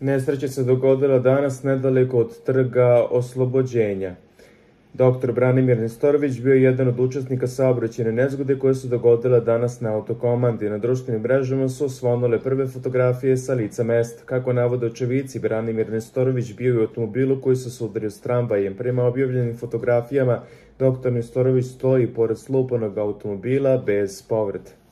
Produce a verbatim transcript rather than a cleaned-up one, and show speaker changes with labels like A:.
A: Nesreća se dogodila danas nedaleko od Trga Oslobođenja. Doktor Branimir Nestorović bio je jedan od učesnika saobraćajne nezgode koje su dogodile danas na autokomandi. Na društvenim mrežama su osvanule prve fotografije sa lica mesta. Kako navode očevici, Branimir Nestorović bio je u automobilu koji se sudario s tramvajem. Prema objavljenim fotografijama, doktor Nestorović stoji pored slupanog automobila bez povrede.